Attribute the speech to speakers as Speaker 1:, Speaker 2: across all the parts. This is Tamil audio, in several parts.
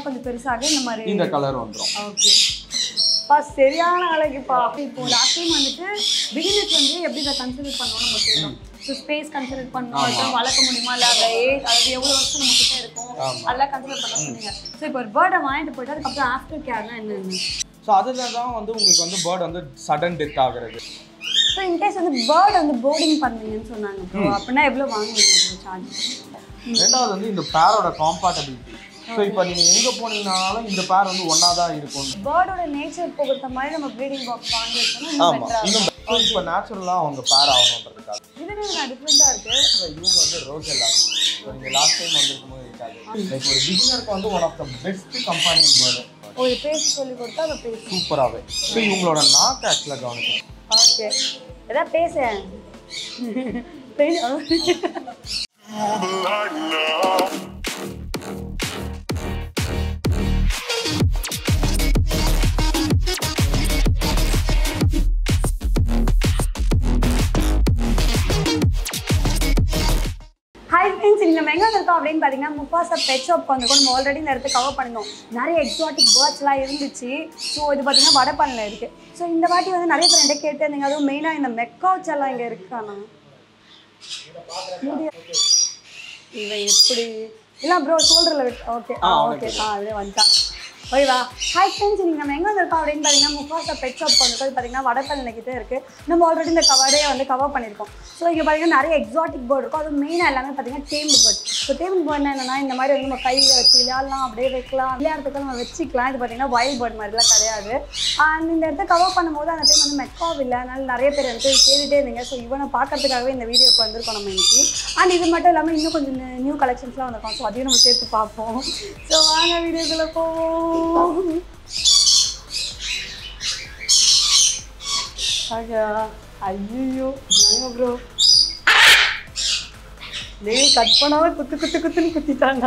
Speaker 1: கொஞ்சம் பெருசாக இந்த மாதிரி
Speaker 2: இந்த கலர் வந்துரும்.
Speaker 1: ஓகே பா சரியான அழகுப்பா. இப்போ லாஸ்ட் டைம் வந்துட்டு பிகினர்ஸ் வந்து எப்படி இதை கன்சிடர் பண்ணணும்னு நம்ம தெரியும். ஸோ ஸ்பேஸ் கன்சிடர் பண்ணணும், அதுவும் வளர்க்க முடியுமா இல்லை அதை அது எவ்வளோ வருஷம் நம்ம கிட்ட இருக்கும் அதெல்லாம் கன்சிடர் பண்ண சொன்னீங்க. ஸோ இப்போ ஒரு பேர்டை வாங்கிட்டு போயிட்டு அதுக்கப்புறம் ஆஃப்டர் கேர்னா என்னென்ன?
Speaker 2: ஸோ அதில் தான் வந்து உங்களுக்கு வந்து பேர்ட் வந்து சடன் டெத் ஆகுறது.
Speaker 1: ஸோ இன்கேஸ் வந்து பேர்ட் வந்து போர்டிங் பண்ணுவீங்கன்னு சொன்னாங்க ப்ரோ, அப்படின்னா எவ்வளோ வாங்குவீங்க ப்ரோ சார்ஜ்?
Speaker 2: ரெண்டாவது வந்து இந்த பேரோட காம்பேட்டபிலிட்டி. ஸோ இப்போ நீங்கள் எங்கே போனீங்கனாலும் இந்த பேர் வந்து ஒன்றா தான் இருக்கும்.
Speaker 1: பேர்டோட நேச்சர் பொறுத்த மாதிரி நம்ம ப்ரீடிங் பாக்ஸ் வாங்கி வச்சோம்னா
Speaker 2: ஆமாம், இன்னும் இப்போ நேச்சுரலாக அவங்க பேர் ஆகணுன்றதுக்காக.
Speaker 1: இதுவே நான் டிஃப்ரெண்ட்டாக இருக்குது.
Speaker 2: ஸோ இவங்க வந்து ரோசெல்லா. ஸோ நீங்கள் லாஸ்ட் டைம் வந்திருக்கும் போது இருக்காது. லைக் ஒரு பிகினருக்கு வந்து one of the best companion bird.
Speaker 1: ஒரு பேசி சொல்லி கொடுத்தா அதை பேசி
Speaker 2: சூப்பராகவே. ஸோ இவங்களோட நாக்கு ஆக்சுவலாக கவனிக்கும்.
Speaker 1: ஓகே ஏதாவது பேசேன் ஹாய் ஃப்ரெண்ட்ஸ், நம்ம எங்கே இருக்கோம் அப்படின்னு பார்த்தீங்கன்னா முஃபாசா பெட் ஷாப் வந்துருக்கோம். நம்ம ஆல்ரெடி இந்த இடத்த கவர் பண்ணினோம். நிறைய எக்ஸாட்டிக் பேர்ட்ஸ்லாம் இருந்துச்சு. ஸோ இது பார்த்தீங்கன்னா வடபழனியில் இருக்குது. ஸோ இந்த வாட்டி வந்து நிறைய பேர் என்கிட்ட கேட்டு இருந்தீங்க, அதுவும் மெயினாக இந்த மெக்காவ்ஸ் எல்லாம் இங்கே இருக்காண்ணா. இவன் எப்படி இல்லை ப்ரோ ஷோல்டரில் விட்டு ஓகே ஓகே அப்படியே வந்துட்டான். ஓகேவா? ஹாய் ஃப்ரெண்ட்ஸ், நம்ம எங்கே வந்திருக்கோம் அப்படின்னு பார்த்தீங்கன்னா முஃபாசா பெட் ஷாப் வந்துட்டு பார்த்தீங்கன்னா வடபழனிக்கிட்ட இருக்குது. நம்ம ஆல்ரெடி இந்த கவரே வந்து கவர் பண்ணியிருக்கோம். ஸோ இங்கே பார்த்தீங்கன்னா நிறைய எக்ஸாட்டிக் பேர்ட் இருக்கும். அது மெயினாக எல்லாமே பார்த்தீங்கன்னா டேம்டு பேர்ட். ஸோ டேம்டு பேர்ட்னா என்னென்னா இந்த மாதிரி வந்து நம்ம கையில் வச்சு விளையாடலாம், அப்படியே வைக்கலாம், விளையாடுறதுக்கு நம்ம வச்சுக்கலாம். இது பார்த்தீங்கன்னா வைல்ட் பேர்ட் மாதிரிலாம் கிடையாது. அண்ட் இந்த இடத்த கவர் பண்ணும்போது அந்த டைம் வந்து மெக்காவ் இல்லை, அதனால நிறைய பேர் வந்து கேட்டுகிட்டே இருந்தீங்க. ஸோ இவனை பார்க்கறதுக்காகவே இந்த வீடியோக்கு வந்திருக்கோம் நம்ம இன்னைக்கு. அண்ட் இது மட்டும் இல்லாமல் இன்னும் கொஞ்சம் நியூ கலெக்ஷன்ஸ்லாம் வந்திருக்கோம். ஸோ அதையும் நம்ம சேர்த்து பார்ப்போம். ஸோ வாங்க வீடியோக்குள்ளே போவோம். ஐயோ நாங்க ப்ரோ நெயில் கட் பண்ணாவே குத்துன்னு குத்திட்டாங்க.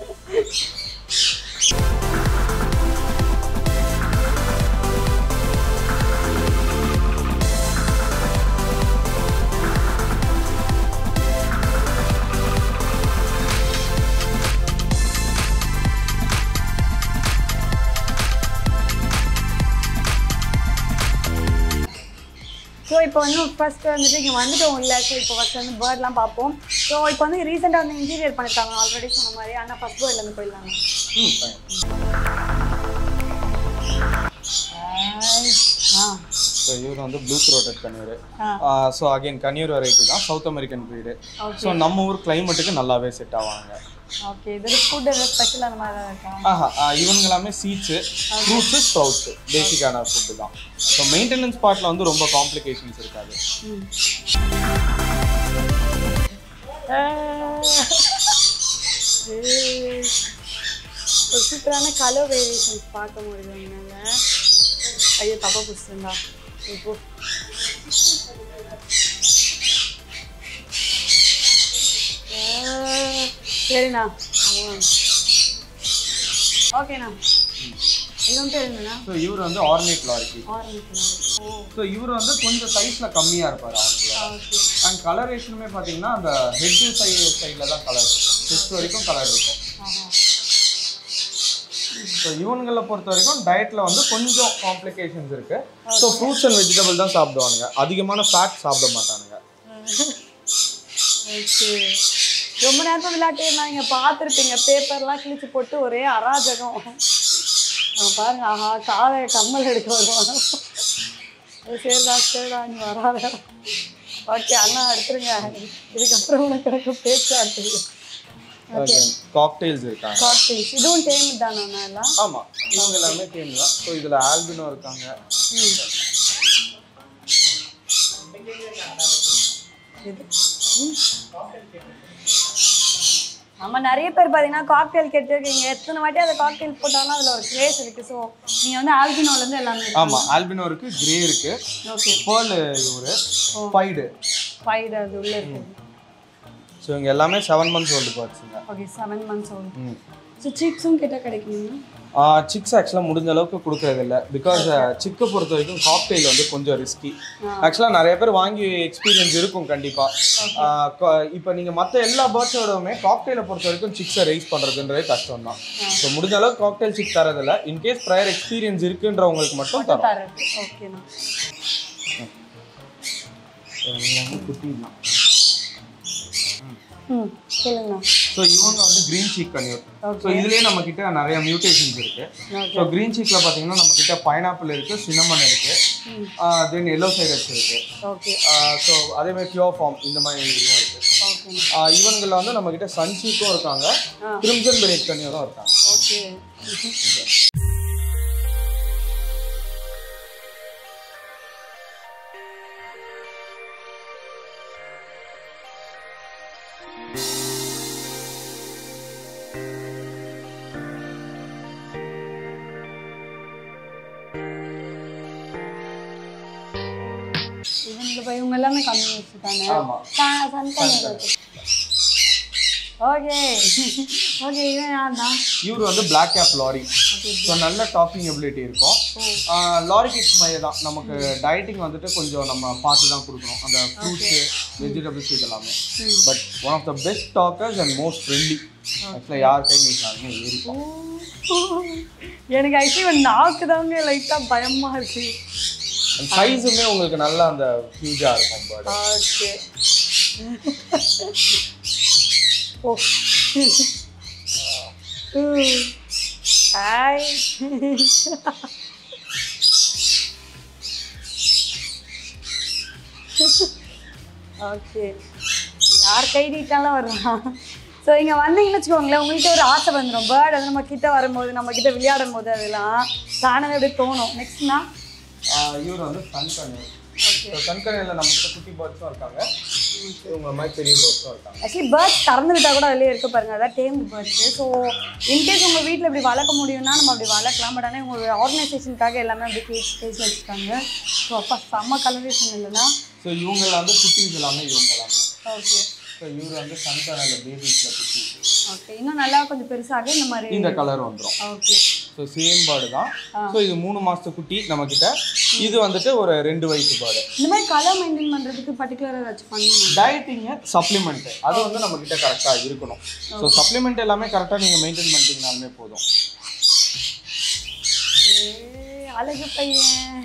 Speaker 1: ஸோ இப்போ வந்து ஃபர்ஸ்ட் வந்துட்டு இங்கே வந்துட்டோம் இல்லை. ஸோ இப்போ ஃபர்ஸ்ட் வந்து பேர்ட்லாம் பார்ப்போம். ஸோ இப்போ வந்து ரீசெண்டாக வந்து இன்டீரியர் பண்ணியிருக்காங்க ஆல்ரெடி சொன்ன மாதிரி. ஆனால் ஃபர்ஸ்ட் பேர்ட்லேருந்து போயிடலாங்க.
Speaker 2: ஸோ இவர் வந்து blue throated conure. So again conure variety தான், சவுத் அமெரிக்கன் ப்ரீடு. ஸோ நம்ம ஊர் கிளைமேட்டுக்கு நல்லாவே செட் ஆவாங்க.
Speaker 1: ஓகே, இது ஃபுட் எதாவது ஸ்பெஷல் அந்த மாதிரி தான் இருக்கா?
Speaker 2: இவங்க எல்லாமே சீட்ஸு, ஃப்ரூட்ஸு, ஸ்ப்ரவுட்ஸு பேசிக்கான ஃபுட்டு தான். ஸோ மெயின்டெனன்ஸ் பார்ட்டில் வந்து ரொம்ப காம்ப்ளிகேஷன்ஸ் இருக்காது.
Speaker 1: ஒரு சூப்பரான கலர் வேரியேஷன்ஸ் பார்க்க முடியுது என்னால். ஐயோ தப்பாக பிடிச்சிருந்தா இப்போ சரிண்ணா. ஓகேண்ணா. இதுவும் பேர் என்னண்ணா?
Speaker 2: ஸோ இவர் வந்து ஆர்னேட் லாரிக்கி. ஸோ இவர் வந்து கொஞ்சம் சைஸில் கம்மியாக இருப்பார் அவங்கள. அண்ட் கலரேஷனுமே பார்த்தீங்கன்னா அந்த ஹெட் சைடில் தான் கலர் இருக்கும், செஸ்ட் வரைக்கும் கலர் இருக்கும். ஸோ இவங்களை பொறுத்த வரைக்கும் டயட்டில் வந்து கொஞ்சம் காம்ப்ளிகேஷன்ஸ் இருக்குது. ஸோ ஃப்ரூட்ஸ் அண்ட் வெஜிடபிள் தான் சாப்பிடுவானுங்க, அதிகமான ஃபேட் சாப்பிட மாட்டானுங்க.
Speaker 1: ஓகே, ரொம்ப நேரத்தில் விளையாட்டே இருந்தாங்க, பார்த்துருப்பீங்க. பேப்பர்லாம் கிழிச்சு போட்டு ஒரே அராஜகம். பாருங்க, ஆஹா காலை கம்மல் எடுக்க வருவாங்க. சரிடா நீ வராத. ஓகே அண்ணா எடுத்துருங்க, இதுக்கப்புறம் உனக்கு எனக்கு பேச்சு. ஓகே,
Speaker 2: காக்டெயில்ஸ் இருக்காங்க.
Speaker 1: காக்டெயில்ஸ் இதுவும் டேம் தானா எல்லாம்?
Speaker 2: ஆமாம், இவங்க எல்லாமே டேம் தான். ஸோ இதில் ஆல்பினோ இருக்காங்க.
Speaker 1: நம்ம நிறைய பேர் பார்த்தீங்கன்னா காக்டெயில் கேட்டுருக்கீங்க. எத்தனை வாட்டி அதை காக்டெயில் போட்டாலும் அதில் ஒரு கிரேஸ் இருக்குது. ஸோ நீங்கள் வந்து ஆல்பினோலேருந்து எல்லாமே.
Speaker 2: ஆமாம், ஆல்பினோ இருக்குது, கிரே இருக்குது.
Speaker 1: ஓகே,
Speaker 2: பேர்ல் இவர் ஃபைடு
Speaker 1: அது உள்ளே இருக்குது.
Speaker 2: ஸோ இங்கே எல்லாமே 7 months ஓல்டு பார்ட்ஸுங்க.
Speaker 1: Okay, 7 months old. ஸோ சீக்ஸும் கேட்டால் கிடைக்குங்களா?
Speaker 2: சிக்ஸ் ஆக்சுவலாக முடிஞ்ச அளவுக்கு கொடுக்கறது இல்லை பிகாஸ் சிக்கை பொறுத்த வரைக்கும் காக்டெயில் வந்து கொஞ்சம் ரிஸ்கி. ஆக்சுவலாக நிறைய பேர் வாங்கி எக்ஸ்பீரியன்ஸ் இருக்கும் கண்டிப்பாக. இப்போ நீங்கள் மற்ற எல்லா பேர்ட்ஸோடவுமே காக்டெயிலை பொறுத்த வரைக்கும் சிக்ஸை ரைஸ் பண்ணுறதுன்றதே கஷ்டம் தான். ஸோ முடிஞ்ச அளவுக்கு காக்டெயில் சிக் தரதில்லை. இன்கேஸ் ப்ரையர் எக்ஸ்பீரியன்ஸ் இருக்குன்றவங்களுக்கு மட்டும் தரோம். குட்டிலாம் ஸோ இவங்க வந்து கிரீன் சீக் கன்யூர். ஸோ இதுலேயே நம்ம கிட்ட நிறைய மியூட்டேஷன்ஸ் இருக்கு. ஸோ கிரீன் சீக்ல பார்த்தீங்கன்னா நம்ம கிட்ட பைனாப்பிள் இருக்கு, சின்னமன் இருக்கு, தென் எல்லோ சைடஸ் இருக்கு. ஸோ அதே மாதிரி பியூர் ஃபார்ம் இந்த மாதிரி இதுவும் இருக்கு. இவங்களில் வந்து நம்ம கிட்ட சன் சீக்கும் இருக்காங்க, கிரிம்சன் பெரேட் கன்யூரும் இருக்காங்க.
Speaker 1: இவங்க எல்லாமே கம்மி வச்சுட்டாங்க.
Speaker 2: இவர் வந்து பிளாக் கேப் லாரி. ஸோ நல்ல டாக்கிங் எபிலிட்டி இருக்கும். லாரி கிட்ஸ் மாதிரி தான். நமக்கு டயட்டிங் வந்துட்டு கொஞ்சம் நம்ம பார்த்து தான் கொடுக்கணும், அந்த ஃப்ரூட்ஸு வெஜிடபிள்ஸ் இதெல்லாமே. But one of the best talkers and most friendly. ஆக்சுவலாக யார் கை நீட்டாலுமே ஏறிப்போம்.
Speaker 1: எனக்கு ஆக்சுவலி நாக்கு தாங்க லைட்டாக பயமாக இருக்கு.
Speaker 2: சைஸுமே உங்களுக்கு நல்லா அந்த ஹியூஜாக இருக்கும் பேர்ட்.
Speaker 1: ஹாய். ஓகே, யார் கை நீட்டாலும் வருவான். ஸோ இங்கே வந்தீங்கன்னு வச்சுக்கோங்களேன், உங்கள்கிட்ட ஒரு ஆசை வந்துடும். பேர்டு அது நம்ம கிட்ட வரும்போது, நம்ம கிட்ட விளையாடும் போது அதெல்லாம் தானே அப்படியே தோணும். நெக்ஸ்ட்னா
Speaker 2: இவர் வந்து சன்கன்யூர். சன்கன்யூரில் நம்மகிட்ட குட்டி பேர்ட்ஸும் இருக்காங்க, இவங்க மாதிரி பெரிய பேர்ட்ஸும் இருக்காங்க.
Speaker 1: ஆக்சுவலி பேர்ட்ஸ் திறந்து விட்டால் கூட அதிலே இருக்க பாருங்க, அதான் டேம்டு பேர்ட்ஸு. ஸோ இன்கேஸ் உங்கள் வீட்டில் இப்படி வளர்க்க முடியும்னா நம்ம அப்படி வளர்க்கலாம். பட் ஆனால் உங்களோட ஆர்கனைசேஷனுக்காக எல்லாமே அப்படி கேஸ் வச்சுருக்காங்க. ஸோ அப்போ செம்ம கலரேஷன் இல்லைன்னா.
Speaker 2: ஸோ இவங்க வந்து குட்டிஸ் எல்லாமே இவங்க எல்லாமே.
Speaker 1: ஓகே.
Speaker 2: ஸோ இவர் வந்து சன்கன்யூரில் பேபிஸில் குட்டி.
Speaker 1: ஓகே, இன்னும் நல்லா கொஞ்சம் பெருசாக இந்த மாதிரி
Speaker 2: இந்த கலர் வந்துடும்.
Speaker 1: ஓகே.
Speaker 2: ஸோ சேம் பேர்டு தான். ஸோ இது 3 மாதத்து குட்டி நம்மக்கிட்ட. இது வந்துட்டு ஒரு 2 வயசு பேர்டு.
Speaker 1: இந்த மாதிரி கலர் மெயின்டைன் பண்ணுறதுக்கு பர்டிகுலராக ஏதாச்சும் பண்ணணும்?
Speaker 2: டயட்டிங்கு சப்ளிமெண்ட்டு அது வந்து நம்மக்கிட்ட கரெக்டாக இருக்கணும். ஸோ சப்ளிமெண்ட் எல்லாமே கரெக்டாக நீங்கள் மெயின்டைன் பண்ணிட்டீங்கனாலுமே போதும்.
Speaker 1: அழகு பையன்.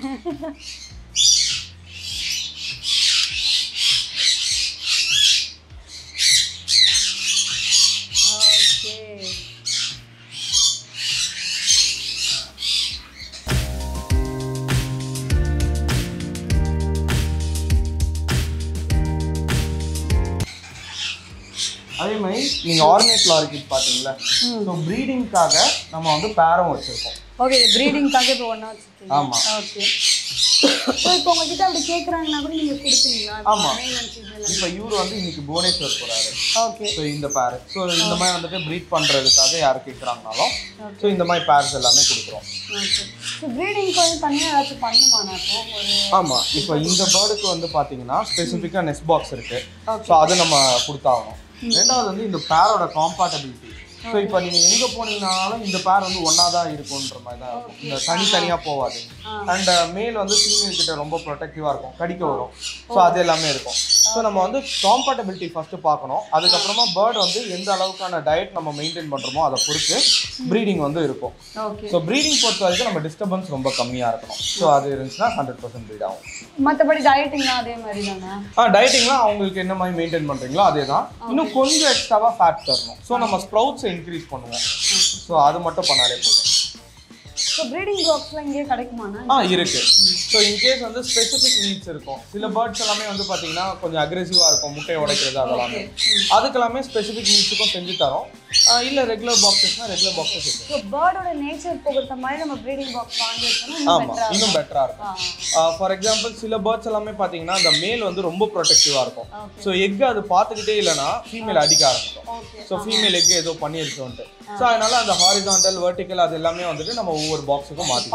Speaker 2: அதே மாதிரி நீங்கள் ஆர்னேட் லாரிக்கிட் பார்த்தீங்களா, ஸோ ப்ரீடிங்காக நம்ம வந்து பேரம் வச்சுருக்கோம்.
Speaker 1: ஓகே, ப்ரீடிங்காக இப்போ ஒன்றா வச்சுருக்கோம்.
Speaker 2: ஆமாம்.
Speaker 1: ஓகே. ஸோ இப்போ உங்ககிட்ட அப்படி கேட்குறாங்கன்னா கூட நீங்கள் கொடுப்பீங்களா?
Speaker 2: ஆமாம். இப்போ இவர் வந்து இன்னைக்கு புவனேஸ்வர் போகிறாரு.
Speaker 1: ஓகே.
Speaker 2: ஸோ இந்த பேர், ஸோ இந்த மாதிரி வந்துட்டு ப்ரீட் பண்ணுறதுக்காக யார் கேட்குறாங்கனாலும் ஸோ இந்த மாதிரி பேர்ஸ் எல்லாமே கொடுக்குறோம்.
Speaker 1: ஓகே. ஸோ ப்ரீடிங்க்கு வந்து தனியாக ஏதாச்சும் பண்ணுமாண்ணா இப்போ?
Speaker 2: ஆமாம். இப்போ இந்த பேர்டுக்கு வந்து பார்த்தீங்கன்னா ஸ்பெசிஃபிக்காக நெஸ்ட் பாக்ஸ் இருக்குது. ஸோ அது நம்ம கொடுத்தாகணும். ரெண்டாவது வந்து இந்த பேரோட காம்பேட்டபிலிட்டி. ஸோ இப்போ நீங்கள் எங்கே போனீங்கனாலும் இந்த பேர் வந்து ஒன்றா தான் இருக்குன்ற மாதிரி தான் இருக்கும். இந்த தனித்தனியாக போகாது. அண்ட் மேல் வந்து ஃபீமேல் கிட்ட ரொம்ப ப்ரொடெக்டிவாக இருக்கும், கடிக்க வரும். ஸோ அது எல்லாமே இருக்கும். ஸோ நம்ம வந்து காம்பேட்டபிலிட்டி ஃபஸ்ட்டு பார்க்கணும். அதுக்கப்புறமா பேர்டு வந்து எந்த அளவுக்கான டயட் நம்ம மெயின்டைன் பண்ணுறோமோ அதை பொறுத்து ப்ரீடிங் வந்து இருக்கும். ஸோ ப்ரீடிங் பொறுத்த வரைக்கும் நம்ம டிஸ்டர்பன்ஸ் ரொம்ப கம்மியாக இருக்கணும். ஸோ அது இருந்துச்சுன்னா 100% ப்ரீட் ஆகும்.
Speaker 1: மற்றபடி டயட்டிங்லாம் அதே மாதிரி தானே?
Speaker 2: டயட்டிங்லாம் அவங்களுக்கு என்ன மாதிரி மெயின்டைன் பண்ணுறீங்களோ அதே தான். இன்னும் கொஞ்சம் எக்ஸ்ட்ராவாக ஃபேட் தரணும். ஸோ நம்ம ஸ்ப்ரவுட்ஸை இன்க்ரீஸ் பண்ணுவோம். ஸோ அது மட்டும் பண்ணாலே போதும்.
Speaker 1: ஸோ ப்ரீடிங் பாக்ஸ்லாம் இங்கே கிடைக்குமாண்ணா?
Speaker 2: இருக்கு. ஸோ இன்கேஸ் வந்து ஸ்பெசிஃபிக் நீட்ஸ் இருக்கும். சில பேர்ட்ஸ் எல்லாமே வந்து பார்த்தீங்கன்னா கொஞ்சம் அக்ரெசிவாக இருக்கும், முட்டையை உடைக்கிறது அதெல்லாமே. அதுக்கெல்லாமே ஸ்பெசிஃபிக் நீட்ஸுக்கும் செஞ்சு தரோம். இல்லை ரெகுலர் பாக்ஸஸ்னால் ரெகுலர் பாக்ஸஸ் இருக்கும்.
Speaker 1: ஸோ பேர்டோட நேச்சர் பொறுத்த மாதிரி நம்ம ப்ரீடிங் பாக்ஸ் வாங்கி வச்சோம்னா
Speaker 2: ஆமாம், இன்னும் பெட்டராக இருக்கும். ஃபார் எக்ஸாம்பிள் சில பேர்ட்ஸ் எல்லாமே பார்த்தீங்கன்னா அந்த மேல் வந்து ரொம்ப ப்ரொடெக்டிவாக இருக்கும். ஸோ எக்கு அது பார்த்துக்கிட்டே இல்லைன்னா ஃபீமேல் அடிக்க ஆரம்பிக்கும். ஸோ ஃபீமேல் எக்கு ஏதோ பண்ணியிருக்கோன்ட்டு. ஸோ அதனால அந்த ஹாரிசான்டல் வெர்டிக்கல் அது எல்லாமே வந்துட்டு நம்ம ஒவ்வொரு பாக்ஸுக்கும் மாற்றி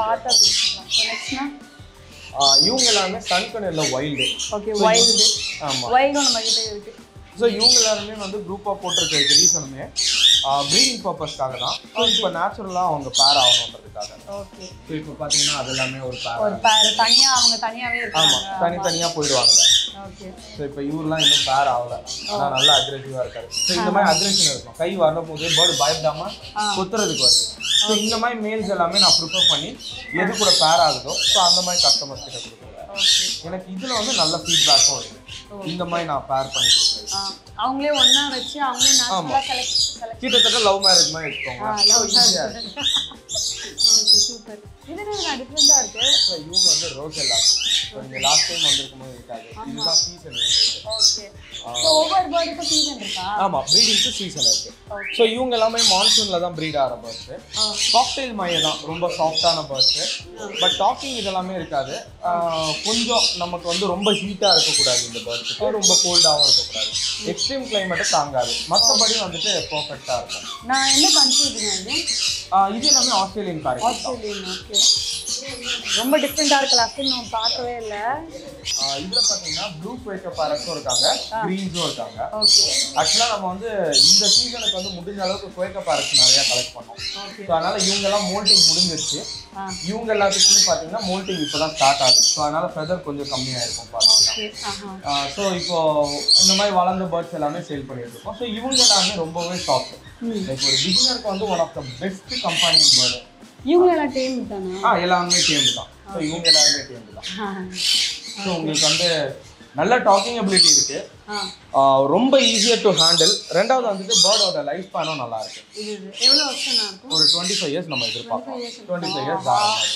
Speaker 2: இவங்க எல்லாருமே சன்கன்யூரில் வைல்டு.
Speaker 1: Okay, wild.
Speaker 2: ஆமாம்,
Speaker 1: வைல்டும் நம்ம கிட்ட இருக்கு.
Speaker 2: ஸோ இவங்க எல்லாருமே வந்து குரூப்பாக போட்டிருக்க ரீசனுமே ப்ரீடிங் பர்பஸ்க்காக தான். ஸோ இப்போ நேச்சுரலாக அவங்க பேர் ஆகணுன்றதுக்காக.
Speaker 1: ஓகே.
Speaker 2: ஸோ இப்போ பார்த்தீங்கன்னா அது எல்லாமே ஒரு
Speaker 1: ஒரு பேர் தனியாக அவங்க தனியாகவே இருக்காங்க.
Speaker 2: ஆமாம், தனித்தனியாக போயிடுவாங்க.
Speaker 1: ஓகே.
Speaker 2: ஸோ இப்போ இவரெலாம் இன்னும் பேர் ஆகலை, ஆனால் நல்லா அக்ரெசிவாக இருக்காரு. ஸோ இந்த மாதிரி அக்ரெஷன் இருக்கும், கை வரும் போது பேர்டு பயப்படாமல் கொத்துறதுக்கு வருது. ஸோ இந்த மாதிரி மேல்ஸ் எல்லாமே நான் ப்ரிஃபர் பண்ணி எது கூட பேர் ஆகுதோ ஸோ அந்த மாதிரி கஸ்டமர்ஸ் கிட்ட கொடுக்குறேன். எனக்கு இதில் வந்து நல்ல ஃபீட்பேக்கும் இருக்குது. இந்த மாதிரி நான் பேர் பண்ணி கொடுக்குறேன்.
Speaker 1: அவங்களே ஒன்றா வச்சு அவங்களே நேச்சுரலாக செலக்ட்
Speaker 2: கிட்டத்தட்ட லவ் மேரேஜ் மாதிரி எடுத்துக்கோங்க.
Speaker 1: Okay, super. இது என்ன டிஃப்ரெண்ட்டாக இருக்குது?
Speaker 2: ஸோ இவங்க வந்து ரோசெல்லா. ஸோ நீங்கள் லாஸ்ட் டைம் வந்திருக்கும் போது இருக்காது, இதுதான் சீசன்.
Speaker 1: ஓகே. ஸோ ஒவ்வொரு பேர்டுக்கும் சீசன் இருக்கா?
Speaker 2: ஆமாம், ப்ரீடிங்க்கு சீசன் இருக்குது. ஸோ இவங்க எல்லாமே மான்சூனில் தான் ப்ரீட் ஆகிற பேர்ட்ஸு. காக்டெயில் மாதிரி தான், ரொம்ப சாஃப்டான பேர்ட்ஸு. பட் டாக்கிங் இதெல்லாமே இருக்காது. கொஞ்சம் நமக்கு வந்து ரொம்ப ஹீட்டாக இருக்கக்கூடாது இந்த பேர்ட்ஸுக்கு, ரொம்ப கோல்டாகவும் இருக்கக்கூடாது. எக்ஸ்ட்ரீம் கிளைமேட்டை தாங்காது. மற்றபடி வந்துட்டு பர்ஃபெக்டாக இருக்கும்.
Speaker 1: நான் என்ன கன்ஃபியூஸ்
Speaker 2: இது எல்லாமே ஆஸ்திரேலியன் பேரட்.
Speaker 1: ஆஸ்திரேலியன். ஓகே. ரொம்ப டிஃப்ரெண்ட்டாக இருக்கு. லாஸ்ட் டைம் நம்ம பார்க்கவே இல்லை.
Speaker 2: இதில் பார்த்தீங்கன்னா ப்ளூ குவேக்கர் பேரட்ஸும் இருக்காங்க, க்ரீன்ஸும் இருக்காங்க.
Speaker 1: ஓகே.
Speaker 2: ஆக்சுவலாக நம்ம வந்து இந்த சீசனுக்கு வந்து முடிஞ்ச அளவுக்கு குவேக்கர் பேரட்ஸ் நிறையா கலெக்ட் பண்ணோம். ஸோ அதனால் இவங்கெல்லாம் மோல்ட்டிங் முடிஞ்சிருச்சு. இவங்க எல்லாத்துக்குமே பார்த்தீங்கன்னா மோல்ட்டிங் இப்போ தான் ஸ்டார்ட் ஆகுது. ஸோ அதனால் ஃபெதர் கொஞ்சம் கம்மியாக இருக்கும் பார்த்தீங்கன்னா. ஸோ இப்போ இந்த மாதிரி வளர்ந்த பேர்ட்ஸ் எல்லாமே சேல் பண்ணிட்டு இருக்கோம். ஸோ இவங்க எல்லாமே ரொம்பவே சாஃப்ட். லைக் ஒரு பிகினருக்கு வந்து one of the best companion bird.
Speaker 1: இவங்க எல்லாம் டேம் தானா?
Speaker 2: எல்லாமே டேம் தான். ஸோ இவங்க எல்லாருமே டேம் தான். ஸோ உங்களுக்கு வந்து நல்ல டாக்கிங் எபிலிட்டி இருக்கு, ரொம்ப ஈஸியாக டு ஹேண்டில். ரெண்டாவது வந்துட்டு பேர்டோட லைஃப் ஸ்பேனும் நல்லா இருக்கு.
Speaker 1: எவ்வளோ வருஷம் இருக்கும்?
Speaker 2: ஒரு 25 இயர்ஸ் நம்ம எதிர்பார்க்கலாம். 25 இயர்ஸ்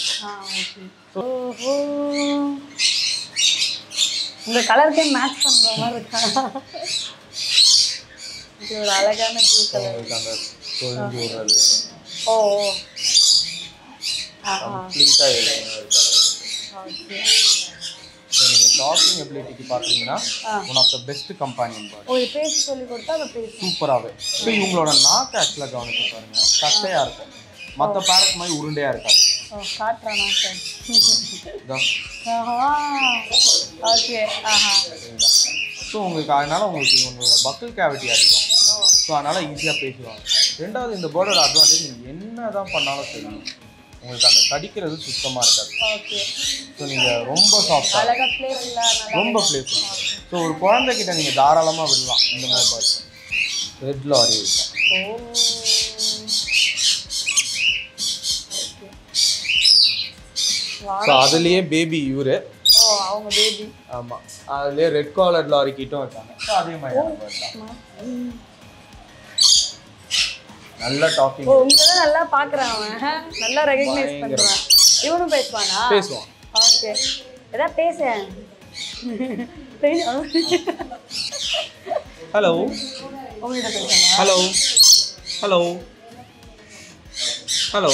Speaker 1: ஓஹோ. இந்த கலருக்கே மேட்ச் பண்ணுற மாதிரி இருக்கா? இது ஒரு அழகான ப்ளூ கலர்.
Speaker 2: அந்த சொரிஞ்சு விடுறது.
Speaker 1: ஓ.
Speaker 2: கம்ப்ளீட்டாக இருக்காது.
Speaker 1: ஓகே.
Speaker 2: ஸோ நீங்கள் டாக்கிங் எபிலிட்டிக்கு பார்த்தீங்கன்னா one of the best companion bird.
Speaker 1: ஒரு பேச சொல்லி கொடுத்தா அதை பேச
Speaker 2: சூப்பராகவே. ஸோ இவங்களோட நாக்கு ஆக்சுவலாக கவனிச்சு பாருங்க, கட்டையாக இருக்கும். மற்ற பேரட் மாதிரி உருண்டையாக இருக்காது.
Speaker 1: காட்டுறானா சார்? ஓகே.
Speaker 2: ஸோ உங்களுக்கு அதனால உங்களுக்கு இவங்களோட பக்கல் கேவிட்டி அதிகம். ஸோ அதனால் ஈஸியாக பேசுவாங்க. ரெண்டாவது இந்த பேர்டோட அட்வான்டேஜ், நீங்கள் என்ன தான் பண்ணாலும் சரி உங்களுக்கு அந்த கடிக்கிறது சுத்தமாக இருக்காது.
Speaker 1: ஓகே.
Speaker 2: ஸோ நீங்கள் ரொம்ப சாஃப்டாக,
Speaker 1: அழகாக பிளேஃபுல்லாக,
Speaker 2: ரொம்ப பிளேஃபுல். ஸோ ஒரு குழந்தைகிட்ட நீங்கள் தாராளமாக விடலாம் இந்த மாதிரி பேர்ட்ஸ். ரெட் லாரி இருக்கும். ஸோ அதுலேயே பேபி இவரு.
Speaker 1: அவங்க பேபி.
Speaker 2: ஆமாம், அதுலேயே ரெட் காலர் லாரி கிட்டும் இருக்காங்க. ஸோ அதே மாதிரி நல்ல டாக்கிங்.
Speaker 1: உங்களதான் நல்லா பார்க்குறான் அவன், நல்லா ரெகக்னைஸ் பண்ணுறான். இவனும் பேசுவானா?
Speaker 2: பேசுவான்.
Speaker 1: ஓகே. ஏதாவது பேச.
Speaker 2: ஹலோ.
Speaker 1: உங்கள்கிட்ட பேசுவானா?
Speaker 2: Hello hello hello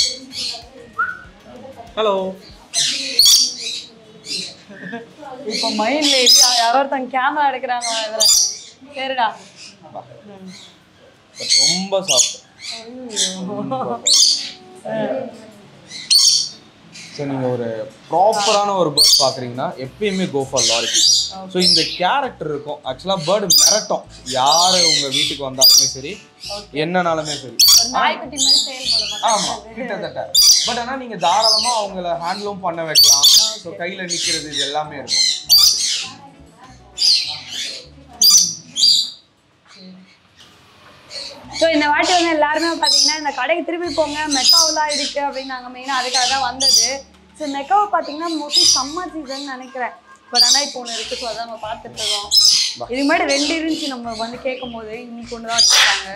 Speaker 2: hello.
Speaker 1: இப்போ மைண்ட்ல யாரோ ஒருத்தங்க கேமரா எடுக்கிறாங்க இதில். சரிடா.
Speaker 2: ரொம்ப சாஃப்ட். ஸோ நீங்கள் ஒரு ப்ராப்பரான ஒரு பேர்ட் பார்க்குறீங்கன்னா எப்பயுமே கோ ஃபார் லாரிட்டி. ஸோ இந்த கேரக்டர் இருக்கும். ஆக்சுவலாக பேர்டு மிரட்டும், யார் உங்கள் வீட்டுக்கு வந்தாலுமே சரி, என்னன்னாலுமே சரி.
Speaker 1: நாய்க்குட்டி மாதிரி செயல்படும்.
Speaker 2: ஆமாம், கிட்டத்தட்ட. பட் ஆனால் நீங்கள் தாராளமாக அவங்கள ஹேண்ட்லும் பண்ண வைக்கலாம். ஸோ கையில் நிற்கிறது இது எல்லாமே இருக்கும்.
Speaker 1: ஸோ இந்த வாட்டி வந்து எல்லாருமே பார்த்தீங்கன்னா இந்த கடைக்கு திரும்பி போங்க, மெக்காவெலாம் இருக்குது அப்படின்னு நாங்கள் மெயினாக அதுக்காக தான் வந்தது. ஸோ மெக்காவை பார்த்தீங்கன்னா மோஸ்ட்லி சம்மர் சீசன் நினைக்கிறேன். பட் ஆனால் இப்போ ஒன்று இருக்குது. ஸோ அதான் நம்ம பார்த்துட்டு இருக்கோம். இதுக்கு முன்னாடி 2 இருந்துச்சு நம்ம வந்து கேட்கும் போது. இன்னைக்கு ஒன்று தான் வச்சுருக்காங்க.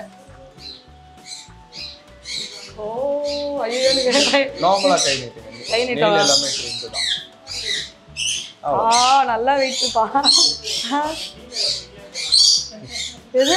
Speaker 1: ஓ ஐயோ,
Speaker 2: நார்மலாக கை நீட்டுங்க. எல்லாமே ட்ரெண்ட் தான்.
Speaker 1: நல்லா வெயிட்டுப்பா. இது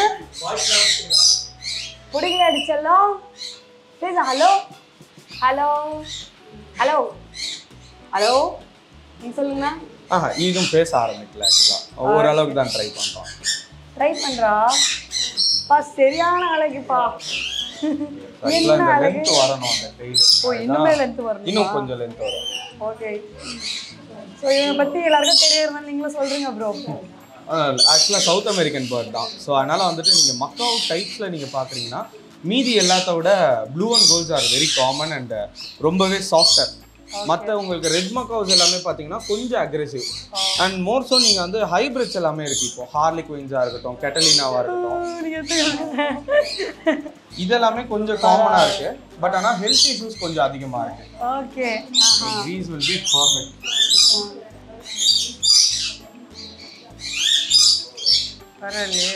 Speaker 1: பிடிக்கல அடிச்செல்லாம் பேச. ஹலோ ஹலோ ஹலோ ஹலோ நீங்கள் சொல்லுங்கண்ணா.
Speaker 2: இதுவும் பேச ஆரம்பிக்கல. ஆக்சுவலாக ஓரளவுக்கு தான் ட்ரை பண்ணுறோம்.
Speaker 1: ட்ரை பண்ணுறா பா, சரியான அழகுப்பா. என்ன அழகு
Speaker 2: வரணும் அந்த கையில்.
Speaker 1: ஓ, இன்னுமே லென்த் வரணும்.
Speaker 2: இன்னும் கொஞ்சம் லென்த் வரும்.
Speaker 1: ஓகே. ஸோ இவனை பற்றி எல்லாருக்கும் தெரியறதுனால நீங்களும் சொல்கிறீங்க ப்ரோ.
Speaker 2: ஆக்சுவலாக சவுத் அமெரிக்கன் பேர்ட் தான். ஸோ அதனால் வந்துட்டு நீங்கள் மக்காவ் டைப்ஸில் நீங்கள் பார்க்குறீங்கன்னா மீதி எல்லாத்த விட blue and golds are very common and ரொம்பவே சாஃப்டர். மற்ற உங்களுக்கு ரெட் மக்காவ்ஸ் எல்லாமே பார்த்தீங்கன்னா கொஞ்சம் அக்ரெசிவ் அண்ட் மோர் ஸோ நீங்கள் வந்து ஹைப்ரிட்ஸ் எல்லாமே இருக்குது. இப்போ ஹார்லி குயின்ஸாக இருக்கட்டும், கெட்டலினாவாக இருக்கட்டும், இதெல்லாமே கொஞ்சம் காமனாக இருக்கு. பட் ஆனால் ஹெல்த் இஷ்யூஸ் கொஞ்சம் அதிகமாக இருக்கு.
Speaker 1: Okay,
Speaker 2: these will be perfect.
Speaker 1: பரவாயில்லையே.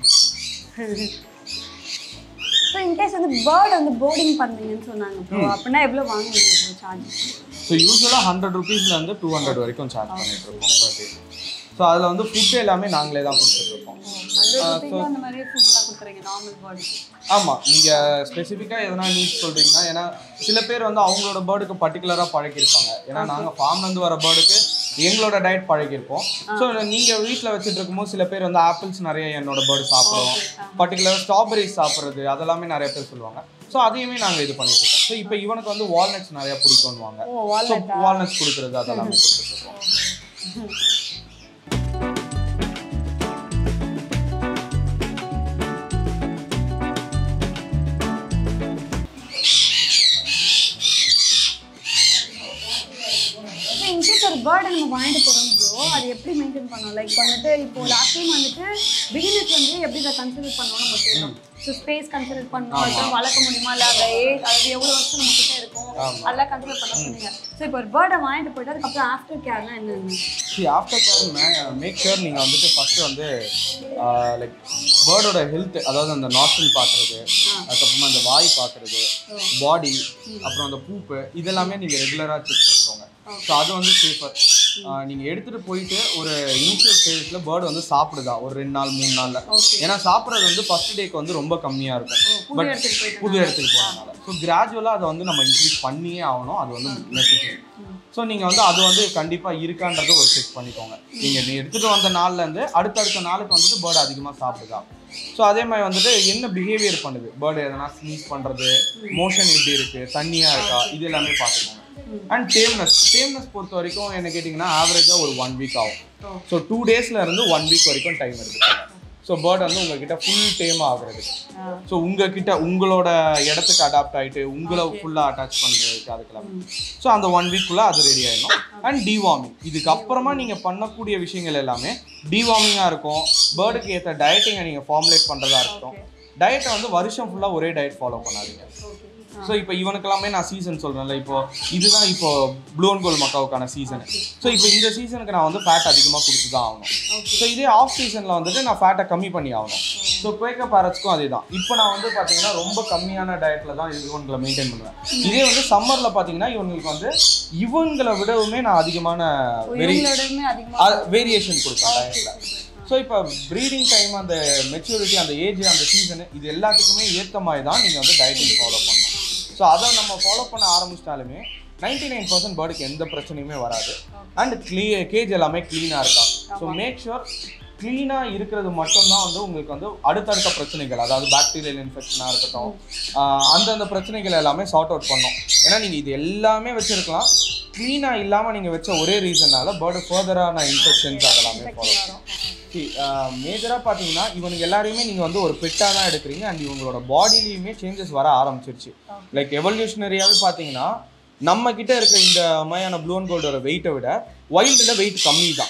Speaker 1: ஸோ இன்கேஸ் வந்து பேர்ட் வந்து போர்டிங் பண்ணுறீங்கன்னு சொன்னாங்க ப்ரோ, அப்படின்னா எவ்வளோ வாங்குவீங்க ப்ரோ சார்ஜ்?
Speaker 2: ஸோ யூஸ்வலாக 100 rupeesலேருந்து 200 வரைக்கும் சார்ஜ் பண்ணிட்டு இருக்கோம் பர் டே. ஸோ அதில் வந்து ஃபுட்டு எல்லாமே நாங்களே தான் கொடுத்துட்ருக்கோம்.
Speaker 1: அந்த மாதிரி ஃபுட்லாம் கொடுக்குறீங்க நார்மல் பேர்டுக்கு?
Speaker 2: ஆமாம், நீங்கள் ஸ்பெசிஃபிக்காக எதனா நீட் சொல்கிறீங்கன்னா, ஏன்னா சில பேர் வந்து அவங்களோட பேர்டுக்கு பர்டிகுலராக பழகியிருப்பாங்க. ஏன்னா நாங்கள் ஃபார்ம்லேருந்து வர பேர்டுக்கு எங்களோட டயட் பழகியிருப்போம். ஸோ நீங்கள் வீட்டில் வச்சுட்டு இருக்கும்போது சில பேர் வந்து ஆப்பிள்ஸ் நிறைய என்னோட பேர்டு சாப்பிடுவோம், பர்டிகுலராக ஸ்ட்ராபெரிஸ் சாப்பிட்றது அதெல்லாமே நிறைய பேர் சொல்லுவாங்க. ஸோ அதையுமே நாங்கள் இது பண்ணிட்டு இருக்கோம். ஸோ இப்போ இவனுக்கு வந்து வால்நட்ஸ் நிறையா பிடிக்கும்வாங்க. ஸோ வால்நட்ஸ் கொடுக்குறது அதெல்லாமே கொடுத்துருக்கோம்.
Speaker 1: ஒரு பேர்டை நம்ம வாங்கிட்டு போகிறோம் ப்ரோ, அது எப்படி மெயின்டைன் பண்ணணும்? லைக் வந்துட்டு இப்போ லாஸ்ட் டைம் வந்துட்டு பிகினர்ஸ் வந்து எப்படி அதை கன்சிடர் பண்ணணும் நம்ம தெரியும். ஸோ ஸ்பேஸ் கன்சிடர் பண்ணணும், அதுக்கு வளர்க்க முடியுமா இல்லை அதை அது எவ்வளோ வருஷம் நம்ம கிட்ட இருக்கும் அதெல்லாம் கன்சிடர் பண்ண சொன்னீங்க. ஸோ இப்போ ஒரு பேர்டை வாங்கிட்டு போயிட்டு அதுக்கப்புறம் ஆஃப்டர் கேர்னா என்னென்ன?
Speaker 2: ஆஃப்டர் கேர் மேக் ஷுர் நீங்கள் வந்துட்டு ஃபஸ்ட்டு வந்து லைக் பேர்டோட ஹெல்த், அதாவது அந்த நாஸ்ட்ரில் பார்க்குறது, அதுக்கப்புறமா அந்த வாய் பார்க்குறது, பாடி, அப்புறம் அந்த பூப்பு, இதெல்லாமே நீங்கள் ரெகுலராக செக் பண்ணிக்கோங்க. ஸோ அது வந்து சேஃபர். நீங்கள் எடுத்துகிட்டு போயிட்டு ஒரு இனிஷியல் ஸ்டேஜில் பேர்டு வந்து சாப்பிடுதா ஒரு 2 நாள் 3 நாளில். ஏன்னா சாப்பிட்றது வந்து ஃபஸ்ட் டேக்கு வந்து ரொம்ப கம்மியாக இருக்கும், பட் புது இடத்துக்கு போகிறதுனால. ஸோ கிராஜுவலாக அதை வந்து நம்ம இன்க்ரீஸ் பண்ணியே ஆகணும், அது வந்து நெசசரி. ஸோ நீங்கள் வந்து அது வந்து கண்டிப்பாக இருக்கான்றதை ஒரு செக் பண்ணிக்கோங்க. நீங்கள் எடுத்துகிட்டு வந்த நாள்லேருந்து அடுத்தடுத்த நாளுக்கு வந்துட்டு பேர்டு அதிகமாக சாப்பிடுதா. ஸோ அதே மாதிரி வந்துட்டு என்ன பிஹேவியர் பண்ணுது, பேர்டு எதனா ஸ்னீஸ் பண்ணுறது, மோஷன் எப்படி இருக்குது, தண்ணியாக இருக்கா, இது எல்லாமே பார்த்துக்கோங்க. அண்ட் டேம்னஸ் பொறுத்த வரைக்கும் என்ன கேட்டிங்கன்னா ஆவரேஜாக ஒரு 1 வீக் ஆகும். ஸோ 2 daysல இருந்து 1 வீக் வரைக்கும் டைம் இருக்குது. ஸோ பேர்டு வந்து உங்ககிட்ட ஃபுல் டேம் ஆகுறது. ஸோ உங்ககிட்ட உங்களோட இடத்துக்கு அடாப்ட் ஆகிட்டு உங்களை ஃபுல்லாக அட்டாச் பண்ணுறதுக்கு அதுக்கெல்லாம். ஸோ அந்த 1 வீக்குள்ளே அது ரெடி ஆகிடும். அண்ட் டிவார்மிங், இதுக்கப்புறமா நீங்கள் பண்ணக்கூடிய விஷயங்கள் எல்லாமே டிவார்மிங்காக இருக்கும். பேர்டுக்கு ஏற்ற டயட்டிங்கை நீங்கள் ஃபார்முலேட் பண்ணுறதா இருக்கட்டும். டயட்டை வந்து வருஷம் ஃபுல்லாக ஒரே டயட் ஃபாலோ பண்ணாதீங்க. ஸோ இப்போ இவனுக்கெல்லாமே நான் சீசன் சொல்கிறேன்ல, இப்போ இதுதான் இப்போ ப்ளூ அண்ட் கோல்ட் மக்காவுக்கான சீசனு. ஸோ இப்போ இந்த சீசனுக்கு நான் வந்து ஃபேட் அதிகமாக கொடுத்து தான் ஆகணும். ஸோ இதே ஆஃப் சீசனில் வந்துட்டு நான் ஃபேட்டை கம்மி பண்ணி ஆகணும். ஸோ குவேக்கர் பேரட்ஸ்க்கும் அதே தான். இப்போ நான் வந்து பார்த்தீங்கன்னா ரொம்ப கம்மியான டயட்டில் தான் இவங்களை மெயின்டைன் பண்ணுவேன். இதே வந்து சம்மரில் பார்த்தீங்கன்னா இவங்களுக்கு வந்து இவங்களை விடவுமே நான் அதிகமான வேரியேஷன் கொடுப்பேன் டயட்டில். ஸோ இப்போ ப்ரீடிங் டைம், அந்த மெச்சூரிட்டி, அந்த ஏஜ், அந்த சீசனு, இது எல்லாத்துக்குமே ஏற்ற மாதிரி தான் நீங்கள் வந்து டயட்டிங் ஃபாலோ பண்ணணும். ஸோ அதை நம்ம ஃபாலோ பண்ண ஆரம்பிச்சிட்டாலுமே 99% பேர்டுக்கு எந்த பிரச்சனையுமே வராது. அண்ட் கேஜ் எல்லாமே க்ளீனாக இருக்கா. ஸோ மேக் ஷுர் க்ளீனாக இருக்கிறது மட்டும்தான் வந்து உங்களுக்கு வந்து அடுத்தடுத்த பிரச்சனைகள், அதாவது பாக்டீரியல் இன்ஃபெக்ஷனாக இருக்கட்டும், அந்தந்த பிரச்சனைகள் எல்லாமே சார்ட் அவுட் பண்ணோம். ஏன்னா நீங்கள் இது எல்லாமே வச்சுருக்கலாம், க்ளீனாக இல்லாமல் நீங்கள் வச்ச ஒரே ரீசன்னால பேர்டு ஃபர்தரான இன்ஃபெக்ஷன்ஸ் அதெல்லாமே ஃபாலோ பண்ணும். மேஜராக பார்த்தீங்கன்னா இவனுக்கு எல்லாரையுமே நீங்கள் வந்து ஒரு பெட்டாக தான் எடுக்கிறீங்க. அண்ட் இவங்களோட பாடிலையுமே சேஞ்சஸ் வர ஆரம்பிச்சிருச்சு. லைக் எவல்யூஷனரியாகவே பார்த்தீங்கன்னா நம்ம கிட்ட இருக்க இந்த மாதிரியான ப்ளூ அண்ட் கோல்டோட வெயிட்டை விட வைல்டில் வெயிட் கம்மி தான்.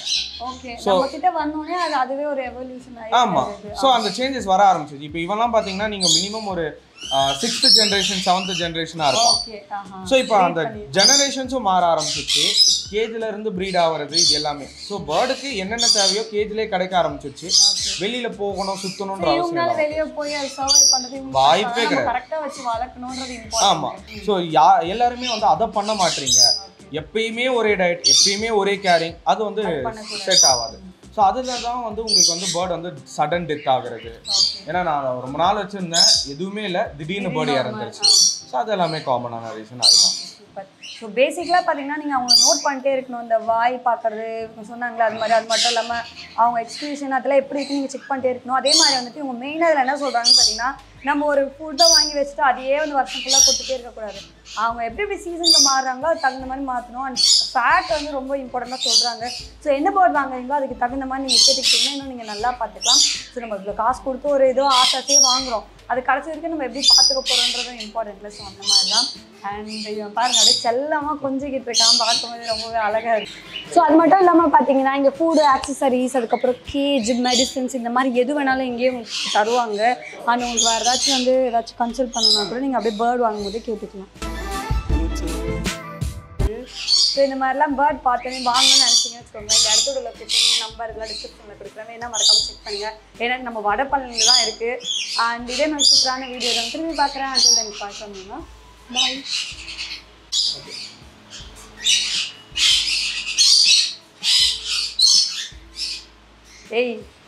Speaker 2: ஆமாம். ஸோ அந்த சேஞ்சஸ் வர ஆரம்பிச்சிச்சு. இப்போ இவெல்லாம் பார்த்தீங்கன்னா நீங்கள் மினிமம் ஒரு 6th ஜென்ரேஷன் 7th ஜென்ரேஷனாக இருக்கும். ஸோ இப்போ அந்த ஜெனரேஷன்ஸும் மாற ஆரம்பிச்சிச்சு. கேஜில் இருந்து ப்ரீட் ஆகிறது இது எல்லாமே. ஸோ பேர்டுக்கு என்னென்ன தேவையோ கேஜ்லேயே கிடைக்க ஆரம்பிச்சிருச்சு. வெளியில் போகணும் சுற்றணுன்ற அவசியம் வாய்ப்பே கிடையாது. ஆமாம். ஸோ எல்லாருமே வந்து அதை பண்ண மாட்டீங்க. எப்பயுமே ஒரே டயட், எப்பயுமே ஒரே கேரிங், அது வந்து செட் ஆகாது. ஸோ அதில் தான் வந்து உங்களுக்கு வந்து பேர்டு வந்து சடன் டெத் ஆகுறது. ஏன்னா நான் ரொம்ப நாள் வச்சுருந்தேன், எதுவுமே இல்லை, திடீர்னு பேர்டு இறந்துருச்சு. ஸோ அது எல்லாமே காமனான ரீசன் அதுதான்.
Speaker 1: ஸோ பேசிக்கலாக பார்த்தீங்கன்னா நீங்கள் அவங்கள நோட் பண்ணிட்டே இருக்கணும். இந்த வாய் பார்க்குறது சொன்னாங்களே அது மாதிரி, அது மட்டும் இல்லாமல் அவங்க எக்ஸ்பிரஷன் அதெல்லாம் எப்படி இருக்குன்னு நீங்கள் செக் பண்ணிட்டே இருக்கணும். அதே மாதிரி வந்துட்டு இவங்க மெயினாக இதில் என்ன சொல்கிறாங்கன்னு பார்த்தீங்கன்னா, நம்ம ஒரு ஃபுட்டை வாங்கி வச்சுட்டு அதையே வந்து வருஷம் ஃபுல்லாக கொடுத்துட்டே இருக்கக்கூடாது. அவங்க எப்படி சீசனில் மாறுறாங்களோ அதுக்கு தகுந்த மாதிரி மாற்றணும். அண்ட் ஃபேட் வந்து ரொம்ப இம்பார்ட்டண்ட்டாக சொல்கிறாங்க. ஸோ என்ன பேர்ட் வாங்குறீங்களோ அதுக்கு தகுந்த மாதிரி நீங்கள் கேட்டுக்கிட்டிங்கன்னா இன்னும் நீங்கள் நல்லா பார்த்துக்கலாம். ஸோ நம்ம இவ்வளோ காசு கொடுத்து ஒரு ஏதோ ஆசையே வாங்குகிறோம், அது கடைசி வரைக்கும் நம்ம எப்படி பார்த்துக்க போகிறோன்றதும் இம்பார்ட்டன்ட்ல. ஸோ அந்த மாதிரி தான். அண்ட் இவன் பாருங்க அப்படியே செல்லமாக கொஞ்சிக்கிட்டு இருக்கான், பார்க்கும்போது ரொம்பவே அழகாக இருக்குது. ஸோ அது மட்டும் இல்லாமல் பார்த்தீங்கன்னா இங்கே ஃபுட்டு, ஆக்சசரிஸ், அதுக்கப்புறம் கேஜ், மெடிசன்ஸ் இந்த மாதிரி எது வேணாலும் இங்கேயும் தருவாங்க. அண்ட் உங்களுக்கு வேறு ஏதாச்சும் வந்து ஏதாச்சும் கன்சல்ட் பண்ணணும்னா கூட நீங்கள் அப்படியே பேர்ட் வாங்கும்போது கேட்டுக்கலாம். ஸோ இந்த மாதிரிலாம் பேர்ட் பார்த்தோன்னே வாங்கணும்னு நினச்சிங்கன்னு வச்சுக்கோங்களேன், இந்த இடத்தோட லொக்கேஷன் நம்பர் இதெல்லாம் டிஸ்கிரிப்ஷனில் கொடுக்குறேன், வேணா மறக்காம செக் பண்ணுங்கள். ஏன்னா நம்ம வடபழனியில் தான் இருக்குது. அண்ட் இதே மாதிரி சூப்பரான வீடியோ தான் திரும்பி பார்க்குறேன். அண்டில் தென் பார்க்கணும்னா பாய். ஏய்